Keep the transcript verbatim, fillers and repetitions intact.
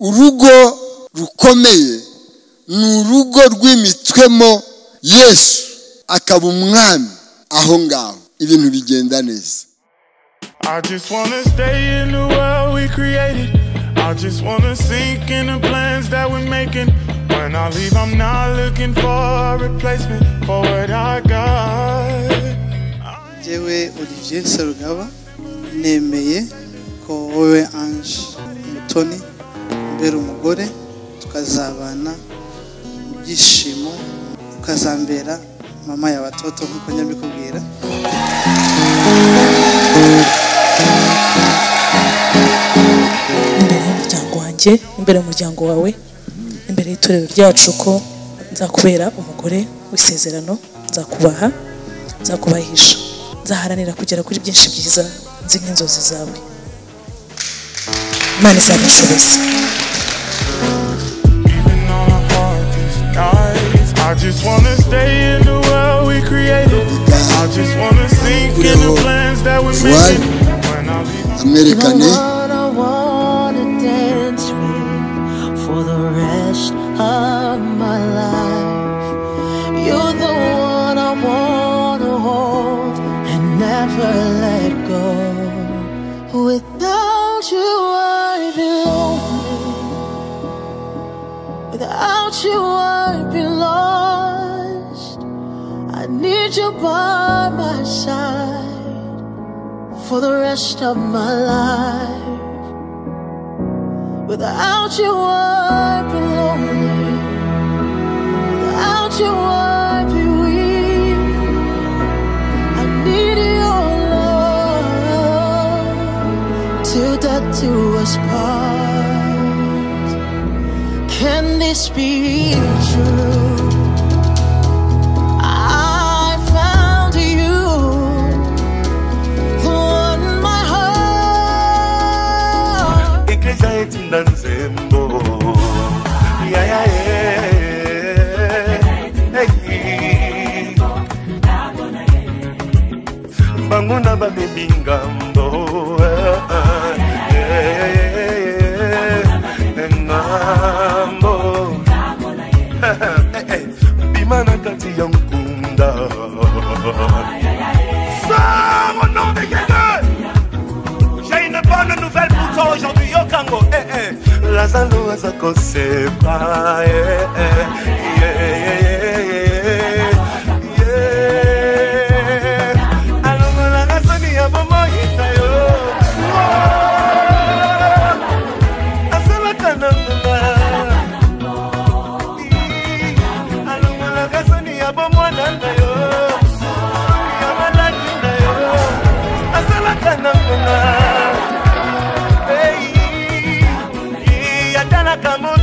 urugo rukomeye ni urugo rw'imitwemo Yesu akaba umwami aho ngaho ibintu bigenda neza. I just wanna stay in the world we created. I just wanna sink in the plans that we're making. When I leave, I'm not looking for a replacement for what I got. Jewe Olivier Serugaba nemeye ko wowe Ange Mutoni mbere umugore tukazabana byishimo ukazambera mama ya batoto nkuko nyabikubwira. Imbere y'umuryango wanjye, imbere y'umuryango wawe, imbere y'itorero ryacu ko nzakubera umugore w'isezerano, nzakubaha, nzakubahisha, nzaharanira kugera kuri byinshi byiza nzi nk'inzozi zawe. Imana izabishoboza. I just wanna stay in the world we created. I just wanna sink in the plans that we're making. When I leave, American I wanna dance with for the rest of my life. You're the one I wanna hold and never let go. Without you I'd be lonely. Without you I'd be lost. I need you by my side for the rest of my life. Without you I'd be lonely. Without you I'd be weak. I need your love till death do us part. Can this be true? I found you, the one my heart. Igreja etinda nzembo, yeah yeah yeah, hey. Banguna ba bebingambo, engambo, bimana kati yankunda. Ça, au nom de Jésus. J'ai une bonne nouvelle pour toi aujourd'hui, Yokango. Eh, eh. Lazalo azako sepa. Eh, eh. Yeah, yeah, yeah, yeah. Alongo la gasoni ya bomo itayo. Asala kananga. Alongo la gasoni ya bomo nangayo. Ya malaki nayo. Asala kananga. Hey, ya tana kamo.